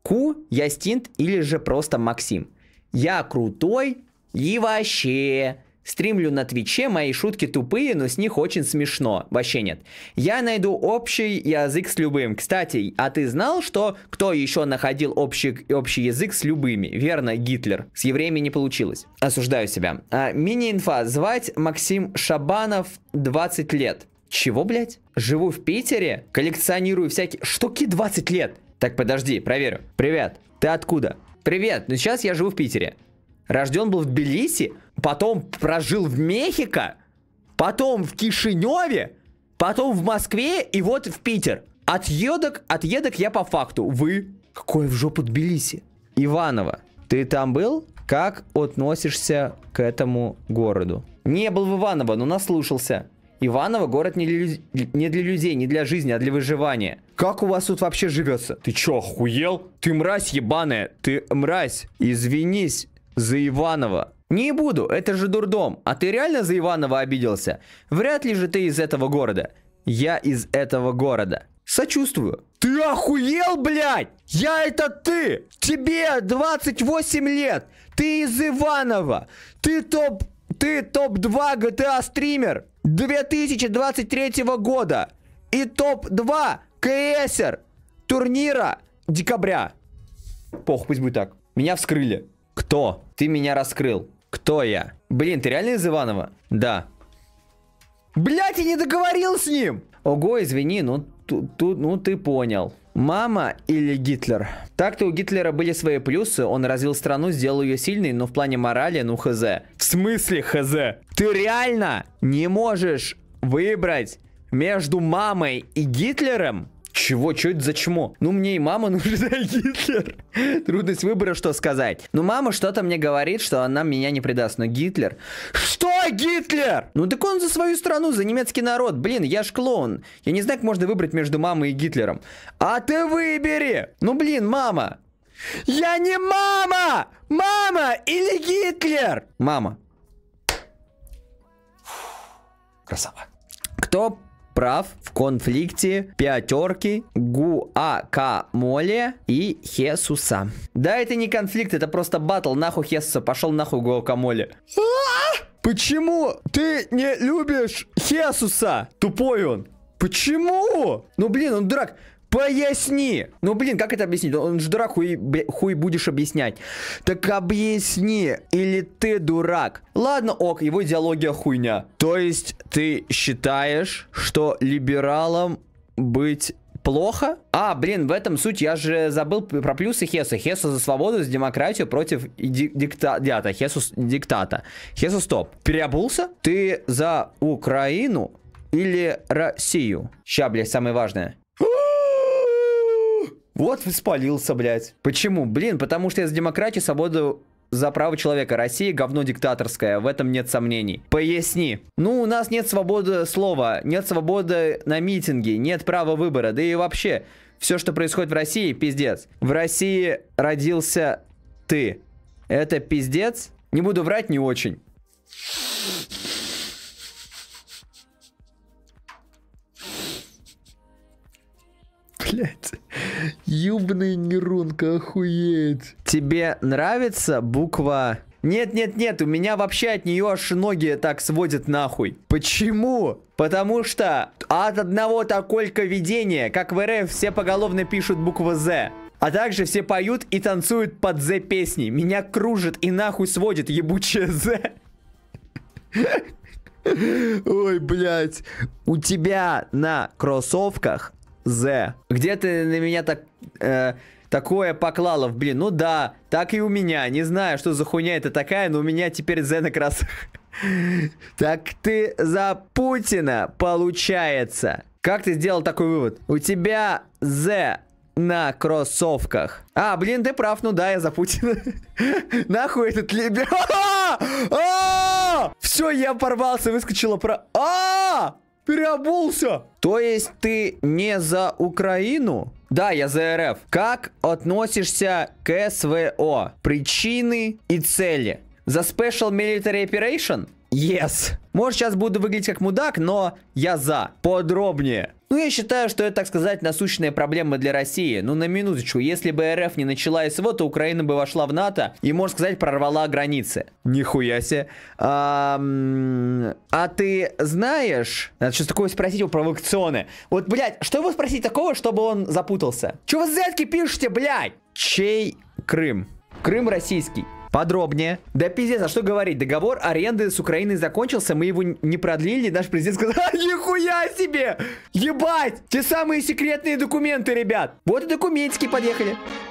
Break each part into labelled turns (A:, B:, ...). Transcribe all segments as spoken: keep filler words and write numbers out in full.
A: Ку, я Стинт или же просто Максим. Я крутой и вообще... Стримлю на Твиче, мои шутки тупые, но с них очень смешно. Вообще нет. Я найду общий язык с любым. Кстати, а ты знал, что кто еще находил общий, общий язык с любыми? Верно, Гитлер. С евреями не получилось. Осуждаю себя. А, мини-инфа. Звать Максим Шабанов, двадцать лет. Чего, блядь? Живу в Питере, коллекционирую всякие... Штуки двадцать лет. Так, подожди, проверю. Привет. Ты откуда? Привет. Ну сейчас я живу в Питере. Рожден был в Тбилиси, потом прожил в Мехико, потом в Кишиневе, потом в Москве и вот в Питер. Отъедок, отъедок я по факту. Вы? Какой в жопу Тбилиси? Иваново, ты там был? Как относишься к этому городу? Не был в Иваново, но наслушался. Иваново город не для, не для людей, не для жизни, а для выживания. Как у вас тут вообще живется? Ты чё, охуел? Ты мразь ебаная, ты мразь. Извинись за Иваново. Не буду, это же дурдом. А ты реально за Иваново обиделся? Вряд ли же ты из этого города. Я из этого города. Сочувствую. Ты охуел, блядь? Я это ты. Тебе двадцать восемь лет. Ты из Иваново. Ты топ... Ты топ-два джи ти эй стример две тысячи двадцать третьего года. И топ-два КСер турнира декабря. Пох, пусть будет так. Меня вскрыли. Кто? Ты меня раскрыл. Кто я? Блин, ты реально из Иванова? Да. Блять, я не договорил с ним! Ого, извини, ну, тут, ну ты понял. Мама или Гитлер? Так-то у Гитлера были свои плюсы, он развил страну, сделал ее сильной, но в плане морали, ну хз. В смысле хз? Ты реально не можешь выбрать между мамой и Гитлером? Чего? Что это за чмо? Ну, мне и мама нужна, и Гитлер. Трудность выбора, что сказать. Ну, мама что-то мне говорит, что она меня не предаст. Но Гитлер... Что Гитлер? Ну, так он за свою страну, за немецкий народ. Блин, я ж клоун. Я не знаю, как можно выбрать между мамой и Гитлером. А ты выбери! Ну, блин, мама. Я не мама! Мама или Гитлер? Мама. Красава. Кто... прав в конфликте пятерки Гуакамоле и Хесуса? Да, это не конфликт, это просто батл. Нахуй Хесуса, пошел нахуй Гуакамоле. Почему ты не любишь Хесуса? Тупой он. Почему? Ну блин, он дурак. Поясни. Ну блин, как это объяснить? Он же дурак, хуй, хуй будешь объяснять. Так объясни, или ты дурак? Ладно, ок, его идеология хуйня. То есть ты считаешь, что либералам быть плохо? А, блин, в этом суть, я же забыл про плюсы Хеса. Хесу за свободу, за демократию против диктата. Хесус диктата. Хесус стоп. Переобулся? Ты за Украину или Россию? Ща, блядь, самое важное. Вот спалился, блядь. Почему? Блин, потому что я за демократию, свободу, за право человека. Россия говно диктаторское, в этом нет сомнений. Поясни. Ну, у нас нет свободы слова, нет свободы на митинге, нет права выбора. Да и вообще, все, что происходит в России, пиздец. В России родился ты. Это пиздец? Не буду врать, не очень. Блять, юбный нейронка, охуеть. Тебе нравится буква... Нет, нет, нет, у меня вообще от нее аж ноги так сводят нахуй. Почему? Потому что от одного таколько видения, как в РФ все поголовно пишут букву З. А также все поют и танцуют под З песни. Меня кружит и нахуй сводит ебучая З. Ой, блять. У тебя на кроссовках З. Где ты на меня так э, такое поклала, блин? Ну да, так и у меня. Не знаю, что за хуйня это такая, но у меня теперь З на кроссовках. Так ты за Путина, получается. Как ты сделал такой вывод? У тебя З на кроссовках. А, блин, ты прав, ну да, я за Путина. Нахуй этот либер... Все, я порвался, выскочила про... Переобулся. То есть ты не за Украину? Да, я за РФ. Как относишься к СВО? Причины и цели. За Special Military Operation? Yes. Может, сейчас буду выглядеть как мудак, но я за. Подробнее. Ну, я считаю, что это, так сказать, насущная проблема для России. Ну, на минуточку, если бы РФ не начала СВО, то Украина бы вошла в НАТО и, можно сказать, прорвала границы. Нихуя себе. А, а ты знаешь... Надо что-то такое спросить его провокационное. Вот, блядь, что его спросить такого, чтобы он запутался? Чего вы зетки пишете, блядь? Чей Крым? Крым российский. Подробнее. Да пиздец, а что говорить? Договор аренды с Украиной закончился, мы его не продлили. Наш президент сказал: а, нихуя себе! Ебать! Те самые секретные документы, ребят. Вот и документики подъехали.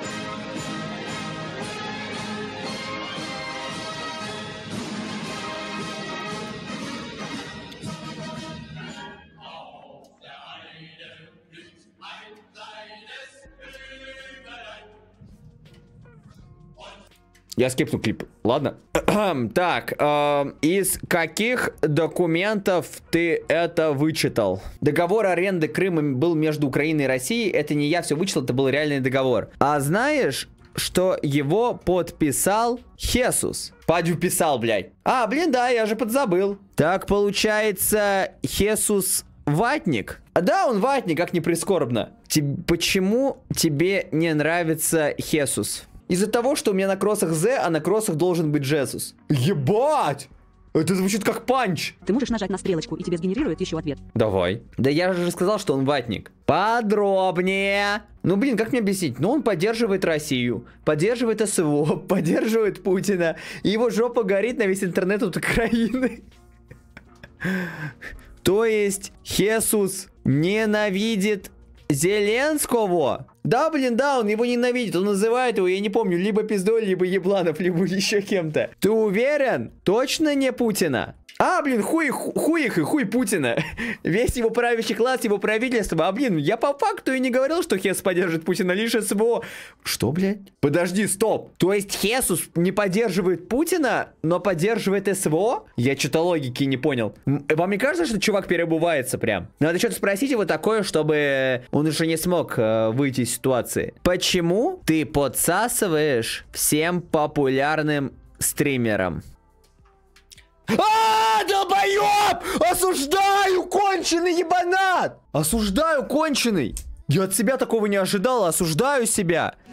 A: Я скипну клип, ладно? Так, э, из каких документов ты это вычитал? Договор аренды Крыма был между Украиной и Россией. Это не я все вычитал, это был реальный договор. А знаешь, что его подписал Хесус? Падю писал, блядь. А, блин, да, я же подзабыл. Так, получается, Хесус ватник? Да, он ватник, как ни прискорбно. Тебе, почему тебе не нравится Хесус? Из-за того, что у меня на кроссах З, а на кроссах должен быть Джесус. Ебать! Это звучит как панч.
B: Ты можешь нажать на стрелочку, и тебе сгенерирует еще ответ.
A: Давай. Да я же сказал, что он ватник. Подробнее. Ну, блин, как мне объяснить? Ну, он поддерживает Россию, поддерживает СВО, поддерживает Путина. И его жопа горит на весь интернет от Украины. То есть, Хесус ненавидит Зеленского? Да, блин, да, он его ненавидит. Он называет его, я не помню, либо пиздой, либо ебланов, либо еще кем-то. Ты уверен? Точно не Путина? А, блин, хуй, хуй их и хуй Путина. Весь его правящий класс, его правительство. А, блин, я по факту и не говорил, что Хес поддерживает Путина, лишь СВО. Что, блядь? Подожди, стоп. То есть Хесус не поддерживает Путина, но поддерживает СВО? Я что-то логики не понял. Вам не кажется, что чувак переобувается прям? Надо что-то спросить его такое, чтобы он уже не смог э, выйти из ситуации. Почему ты подсасываешь всем популярным стримерам? А, долбоёб! Осуждаю, конченый ебанат! Осуждаю, конченый! Я от себя такого не ожидал, осуждаю себя!